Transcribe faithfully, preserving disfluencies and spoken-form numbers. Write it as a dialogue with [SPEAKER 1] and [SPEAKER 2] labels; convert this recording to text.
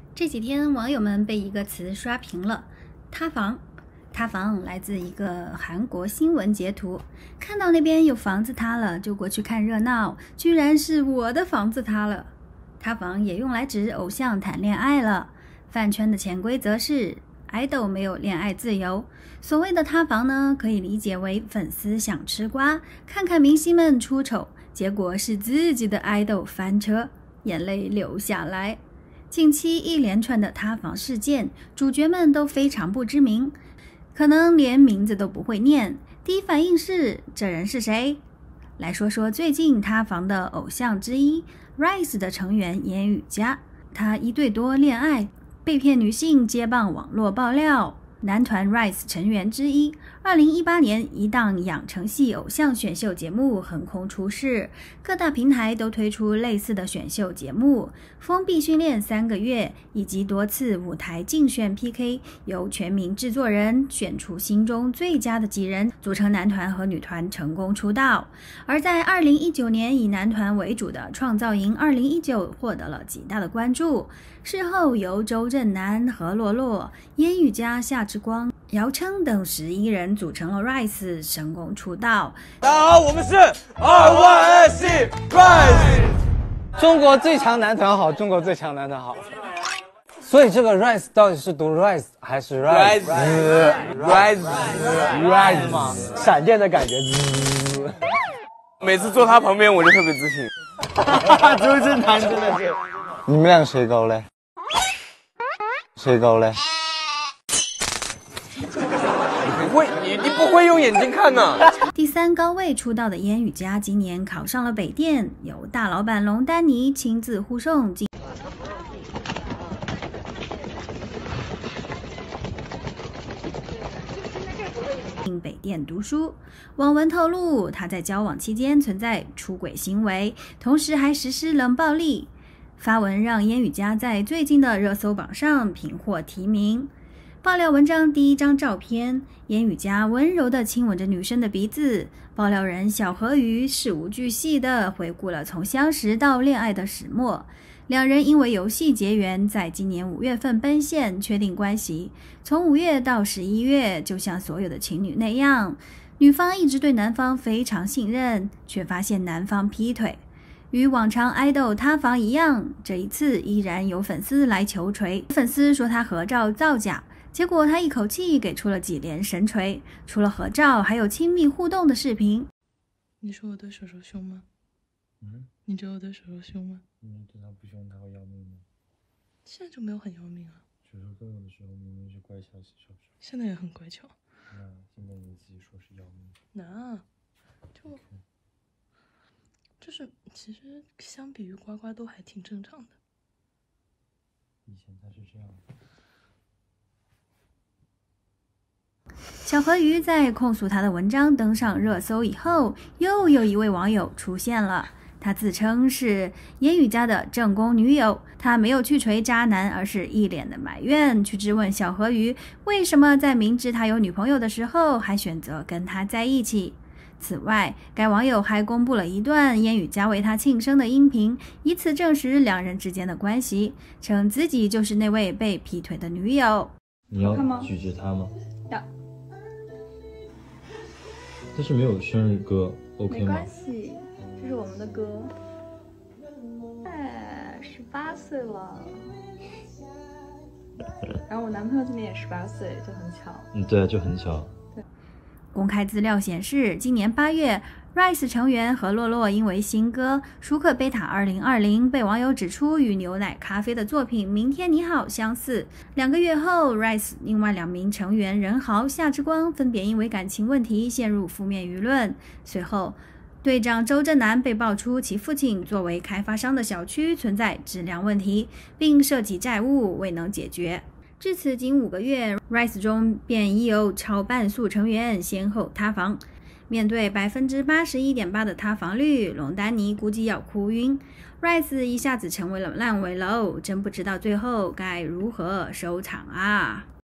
[SPEAKER 1] 这几天，网友们被一个词刷屏了“塌房”。塌房来自一个韩国新闻截图，看到那边有房子塌了，就过去看热闹，居然是我的房子塌了。塌房也用来指偶像谈恋爱了。饭圈的潜规则是，idol没有恋爱自由。所谓的塌房呢，可以理解为粉丝想吃瓜，看看明星们出丑，结果是自己的 idol 翻车，眼泪流下来。近期一连串的塌房事件，主角们都非常不知名，可能连名字都不会念。第一反应是，这人是谁？来说说最近塌房的偶像之一 Rise 的成员烟羽佳，他一对多恋爱，被骗女性接棒网络爆料。男团 Rise 成员之一，二零一八年一档养成系偶像选秀节目横空出世，各大平台都推出类似的选秀节目，封闭训练三个月，以及多次舞台竞选 P K， 由全民制作人选出心中最佳的几人，组成男团和女团成功出道。而在二零一九年以男团为主的创造营二零一九获得了极大的关注，事后由周震南、何洛洛、烟羽佳、夏之光、姚琛等十一人组成了 Rise， 成功出道。
[SPEAKER 2] 大家好，我们是 R Y S C Rise，
[SPEAKER 3] 中国最强男团好，中国最强男团好。所以这个 Rise 到底是读 Rise 还是 Rise
[SPEAKER 2] Rise Rise
[SPEAKER 3] 嘛？闪电的感觉。
[SPEAKER 2] 每次坐他旁边我就特别自信。
[SPEAKER 3] 周震南真的是。你们俩谁高嘞？谁高嘞？
[SPEAKER 2] 你不会，你你不会用眼睛看呢？
[SPEAKER 1] 第三高位出道的烟羽佳今年考上了北电，由大老板龙丹妮亲自护送进。进北电读书。网文透露，他在交往期间存在出轨行为，同时还实施冷暴力。发文让烟羽佳在最近的热搜榜上频获提名。爆料文章第一张照片，烟羽佳温柔地亲吻着女生的鼻子。爆料人小河鱼事无巨细地回顾了从相识到恋爱的始末。两人因为游戏结缘，在今年五月份奔现确定关系。从五月到十一月，就像所有的情侣那样，女方一直对男方非常信任，却发现男方劈腿。与往常idol塌房一样，这一次依然有粉丝来求锤。粉丝说他合照造假，结果他一口气给出了几连神锤。除了合照，还有亲密互动的视频。
[SPEAKER 4] 你说我对手手凶吗？嗯？你觉得我对手手凶吗？
[SPEAKER 5] 你对他不凶，他会要命吗？
[SPEAKER 4] 现在就没有很要命啊。
[SPEAKER 5] 手手跟我的时候明明是乖巧型手手，
[SPEAKER 4] 现在也很乖巧。
[SPEAKER 5] 那现在你自己说是要命。
[SPEAKER 4] 那、啊，就。Okay. 就是其实相比于呱呱都还挺正常的。
[SPEAKER 5] 以前他是这样的。
[SPEAKER 1] 小河鱼在控诉他的文章登上热搜以后，又有一位网友出现了。他自称是烟羽佳的正宫女友，他没有去锤渣男，而是一脸的埋怨，去质问小河鱼为什么在明知他有女朋友的时候，还选择跟他在一起。此外，该网友还公布了一段烟羽佳为他庆生的音频，以此证实两人之间的关系，称自己就是那位被劈腿的女友。
[SPEAKER 5] 你要拒绝他吗？
[SPEAKER 6] 要。
[SPEAKER 5] 但是没有生日歌 ，OK 吗？
[SPEAKER 6] 没关系，这是我们的歌。哎，十八岁了。然后我男朋友今年也十八岁，就很巧。
[SPEAKER 5] 嗯，对啊，就很巧。
[SPEAKER 1] 公开资料显示，今年八月 Rise 成员何洛洛因为新歌《舒克贝塔二零二零》被网友指出与牛奶咖啡的作品《明天你好》相似。两个月后 Rise 另外两名成员任豪、夏之光分别因为感情问题陷入负面舆论。随后队长周震南被爆出其父亲作为开发商的小区存在质量问题，并涉及债务未能解决。至此仅五个月 ，Rise 中便已有超半数成员先后塌房。面对百分之八十一点八的塌房率，龙丹妮估计要哭晕。Rise 一下子成为了烂尾楼，真不知道最后该如何收场啊！